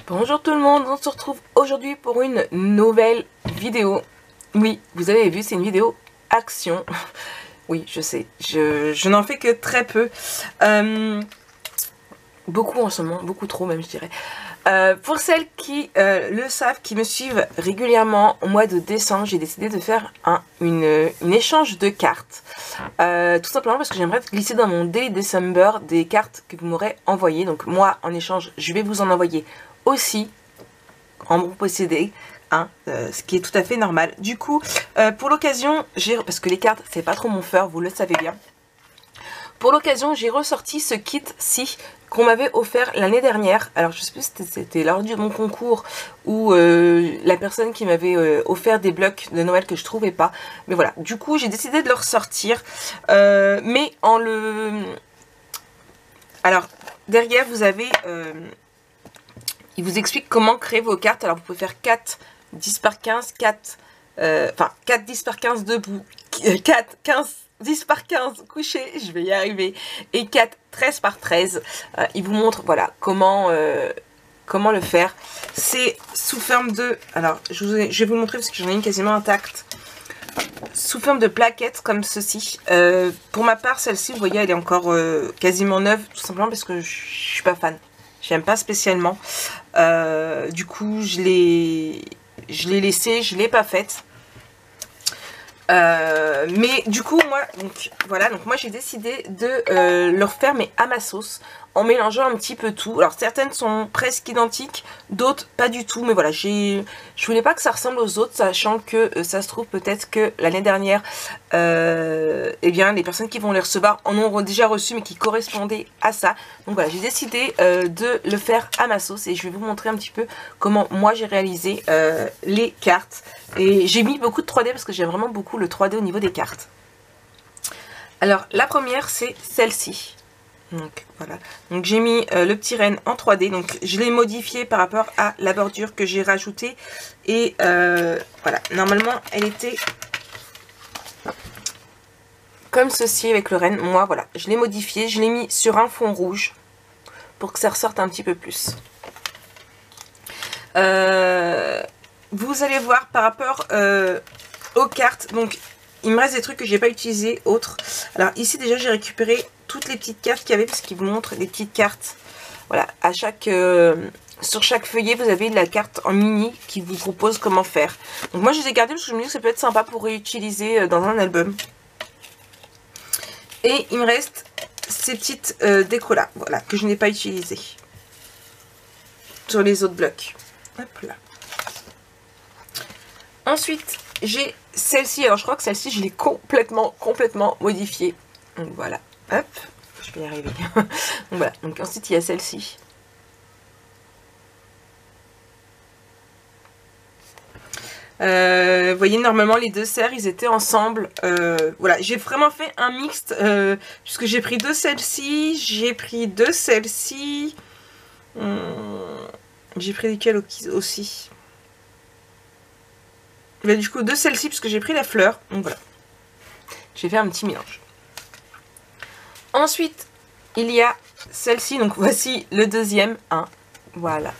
Bonjour tout le monde, on se retrouve aujourd'hui pour une nouvelle vidéo. Oui, vous avez vu, c'est une vidéo action. Oui, je sais, je n'en fais que très peu. Beaucoup en ce moment, beaucoup trop même je dirais. Pour celles qui le savent, qui me suivent régulièrement, au mois de décembre, j'ai décidé de faire une échange de cartes. Tout simplement parce que j'aimerais glisser dans mon Day December des cartes que vous m'aurez envoyées. Donc moi, en échange, je vais vous en envoyer aussi en bon posséder, ce qui est tout à fait normal. Du coup, pour l'occasion, parce que les cartes, c'est pas trop mon fort, vous le savez bien. Pour l'occasion, j'ai ressorti ce kit-ci qu'on m'avait offert l'année dernière. Alors, je sais plus si c'était lors de mon concours ou la personne qui m'avait offert des blocs de Noël que je trouvais pas. Mais voilà, du coup, j'ai décidé de le ressortir. Mais en le... Alors, derrière, vous avez... il vous explique comment créer vos cartes. Alors, vous pouvez faire 4 10 par 15, 4 10 par 15 debout, 4 15 10 par 15 couché, je vais y arriver, et 4 13 par 13. Il vous montre voilà comment le faire. C'est sous forme de, alors je vais vous le montrer parce que j'en ai une quasiment intacte, sous forme de plaquettes comme ceci. Pour ma part, celle-ci, vous voyez, elle est encore quasiment neuve, tout simplement parce que je suis pas fan. J'aime pas spécialement. Du coup, je l'ai laissée, je l'ai pas faite. Mais du coup, moi, donc voilà, donc moi j'ai décidé de le refaire, mais à ma sauce, en mélangeant un petit peu tout. Alors certaines sont presque identiques, d'autres pas du tout, mais voilà, je voulais pas que ça ressemble aux autres, sachant que ça se trouve peut-être que l'année dernière, eh bien les personnes qui vont les recevoir en ont déjà reçu, mais qui correspondaient à ça. Donc voilà, j'ai décidé de le faire à ma sauce et je vais vous montrer un petit peu comment moi j'ai réalisé les cartes. Et j'ai mis beaucoup de 3D parce que j'aime vraiment beaucoup le 3D au niveau des cartes. Alors la première c'est celle-ci. Donc voilà, donc j'ai mis le petit renne en 3D, donc je l'ai modifié par rapport à la bordure que j'ai rajoutée. Et voilà, normalement elle était comme ceci avec le renne. Moi voilà, je l'ai modifié, je l'ai mis sur un fond rouge pour que ça ressorte un petit peu plus. Vous allez voir par rapport aux cartes, donc il me reste des trucs que j'ai pas utilisés, autres. Alors ici déjà j'ai récupéré toutes les petites cartes qu'il y avait, parce qu'il vous montre les petites cartes. Voilà, à chaque sur chaque feuillet vous avez la carte en mini qui vous propose comment faire. Donc moi je les ai gardées parce que je me dis que ça peut être sympa pour réutiliser dans un album. Et il me reste ces petites décos là, voilà, que je n'ai pas utilisées sur les autres blocs. Hop là. Ensuite, j'ai celle-ci. Alors, je crois que celle-ci, je l'ai complètement modifiée. Donc, voilà. Hop. Je vais y arriver. Donc, voilà. Donc, ensuite, il y a celle-ci. Vous voyez, normalement, les deux serres, ils étaient ensemble. Voilà. J'ai vraiment fait un mixte. Puisque j'ai pris deux celles-ci. J'ai pris deux celles-ci. J'ai pris lesquelles aussi. Mais du coup, de celle-ci, parce que j'ai pris la fleur. Donc voilà. J'ai fait un petit mélange. Ensuite, il y a celle-ci. Donc voici le deuxième. Voilà.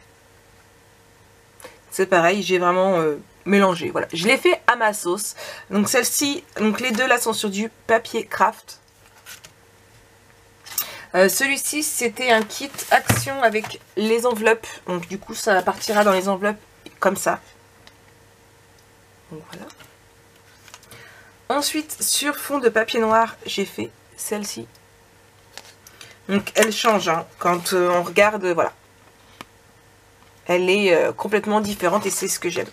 C'est pareil, j'ai vraiment mélangé. Voilà. Je l'ai fait à ma sauce. Donc celle-ci, donc les deux là sont sur du papier craft. Celui-ci, c'était un kit action avec les enveloppes. Donc du coup, ça partira dans les enveloppes comme ça. Donc voilà. Ensuite, sur fond de papier noir, j'ai fait celle-ci. Donc elle change, quand on regarde, voilà. Elle est complètement différente et c'est ce que j'aime.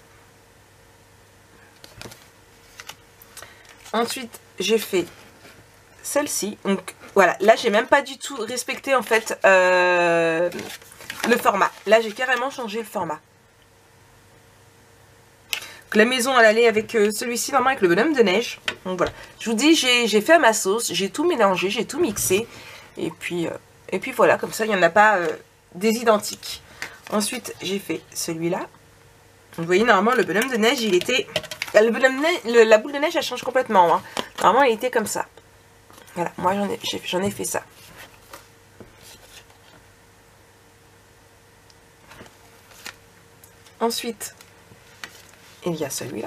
Ensuite, j'ai fait celle-ci. Donc voilà, là j'ai même pas du tout respecté en fait le format. Là j'ai carrément changé le format. La maison elle allait avec celui-ci normalement avec le bonhomme de neige. Donc voilà, je vous dis j'ai fait à ma sauce, j'ai tout mélangé, j'ai tout mixé. Et puis voilà, comme ça il n'y en a pas des identiques. Ensuite j'ai fait celui-là. Vous voyez normalement le bonhomme de neige il était... Le bonhomme de neige, la boule de neige elle change complètement. Normalement il était comme ça. Voilà, moi j'en ai fait ça. Ensuite, il y a celui-là.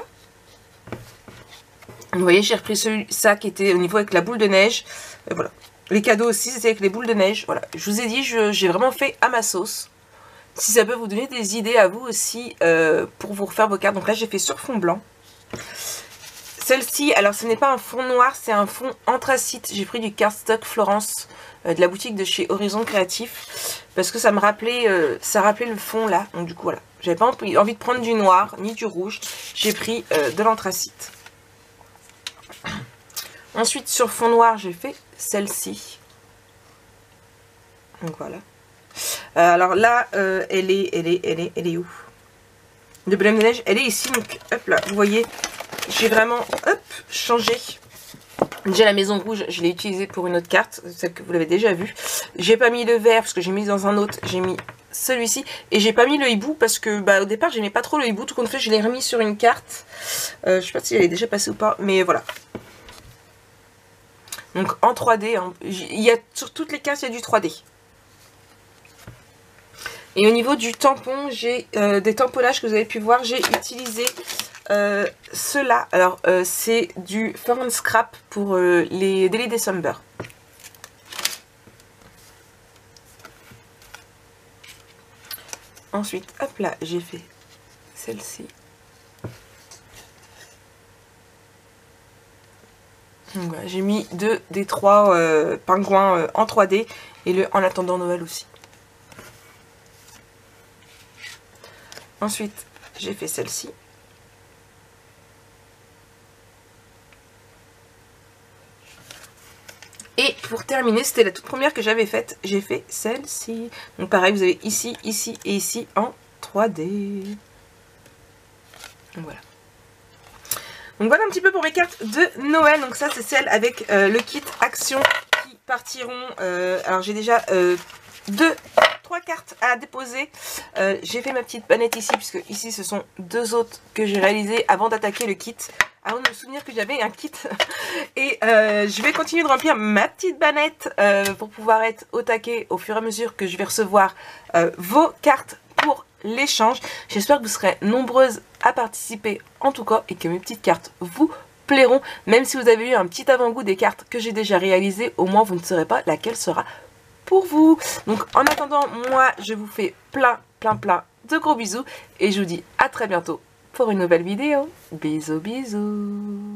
Vous voyez, j'ai repris ça qui était au niveau avec la boule de neige. Voilà. Les cadeaux aussi, c'était avec les boules de neige. Voilà. Je vous ai dit, j'ai vraiment fait à ma sauce. Si ça peut vous donner des idées à vous aussi pour vous refaire vos cartes. Donc là, j'ai fait sur fond blanc. Celle-ci, alors ce n'est pas un fond noir, c'est un fond anthracite. J'ai pris du cardstock Florence de la boutique de chez Horizon Créatif. Parce que ça me rappelait, ça rappelait le fond là. Donc du coup, voilà. J'avais pas envie de prendre du noir ni du rouge. J'ai pris de l'anthracite. Ensuite, sur fond noir, j'ai fait celle-ci. Donc voilà. Alors là, elle est où? De Bonhomme de Neige, elle est ici. Donc hop là, vous voyez, j'ai vraiment changé. Déjà la maison rouge, je l'ai utilisée pour une autre carte, celle que vous l'avez déjà vue. J'ai pas mis le vert parce que j'ai mis dans un autre, j'ai mis celui-ci. Et j'ai pas mis le hibou parce que au départ j'aimais pas trop le hibou. Tout compte fait, je l'ai remis sur une carte. Je sais pas si elle est déjà passée ou pas, mais voilà. Donc en 3D, hein, il y a sur toutes les cartes, il y a du 3D. Et au niveau du tampon, j'ai des tamponnages que vous avez pu voir. J'ai utilisé ceux-là. Alors, c'est du Fur and Scrap pour les Daily December. Ensuite, hop là, j'ai fait celle-ci. Voilà, j'ai mis deux des trois pingouins en 3D et le En attendant Noël aussi. Ensuite, j'ai fait celle-ci. Et pour terminer, c'était la toute première que j'avais faite. J'ai fait celle-ci. Donc pareil, vous avez ici, ici et ici en 3D. Donc voilà. Donc voilà un petit peu pour mes cartes de Noël. Donc ça, c'est celle avec le kit Action qui partiront. Alors j'ai déjà 3 cartes à déposer. J'ai fait ma petite banette ici, puisque ici ce sont 2 autres que j'ai réalisées avant d'attaquer le kit. Avant de me souvenir que j'avais un kit. Et je vais continuer de remplir ma petite banette pour pouvoir être au taquet au fur et à mesure que je vais recevoir vos cartes pour l'échange. J'espère que vous serez nombreuses à participer en tout cas et que mes petites cartes vous plairont. Même si vous avez eu un petit avant-goût des cartes que j'ai déjà réalisées, au moins vous ne saurez pas laquelle sera pour vous. Donc en attendant, moi je vous fais plein de gros bisous et je vous dis à très bientôt pour une nouvelle vidéo. Bisous bisous.